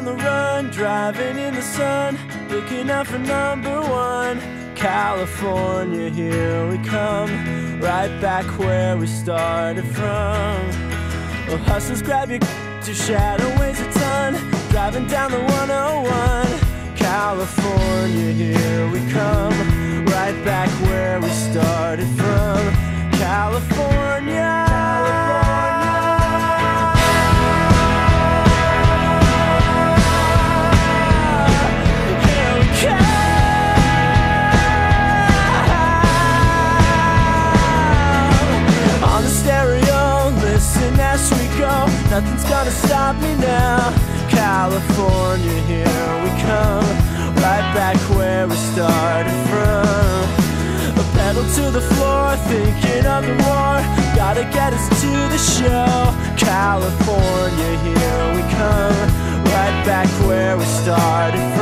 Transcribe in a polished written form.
on the run, driving in the sun, looking out for number one. California, here we come, right back where we started from. Well, hustlers, grab your shadow weighs a ton, driving down the 101. California, here we come, right back where we started from. California. Nothing's gonna stop me now. California, here we come, right back where we started from. A pedal to the floor, thinking of the war, gotta get us to the show. California, here we come, right back where we started